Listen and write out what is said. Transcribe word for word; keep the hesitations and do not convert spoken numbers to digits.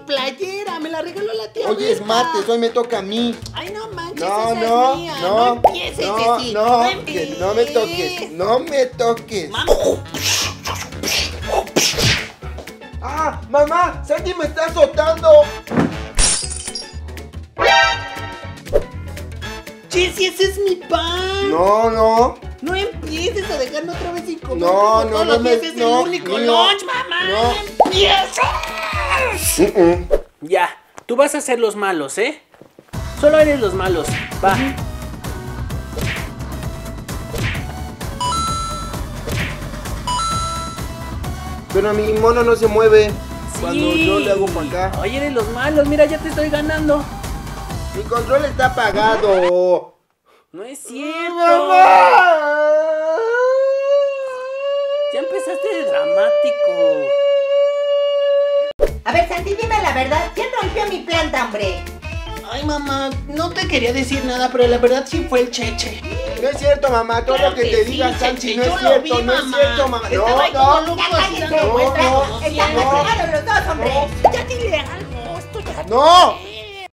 playera, me la regaló la tía. Hoy es martes, hoy me toca a mí. Ay, no manches, No, esa no, es mía. no, No empieces, no, Ceci. no, empieces. que no me toques, no me toques. Mamá. ¡Ah, mamá! ¡Santi me está azotando! Jessy, ese es mi pan. No, no. No empieces a dejarme otra vez sin comer. No, como no, todos no los me- días es no, el único no, lunch, mamá. no. ¡No empieces! Mm-mm. Ya, tú vas a ser los malos, ¿eh? Solo eres los malos. Va. Pero mi mono no se mueve cuando Sí. yo le hago para acá. Oye, eres los malos. Mira, ya te estoy ganando. Mi control está apagado. No es cierto. ¡Mamá! Ya empezaste de dramático. A ver, Santi, dime la verdad. ¿Quién rompió mi planta, hombre? Ay, mamá, no te quería decir nada, pero la verdad sí fue el Cheche. No es cierto, mamá. Todo Claro lo que que te sí, diga Cheche, Santi no yo es lo cierto, vi, no es mamá. cierto, mamá. Estaba No, ahí como no. loco Ya así cállense. dando vueltas No, como no. Están siempre. fregados los dos, hombre. Ya dile algo, esto ya ¡No!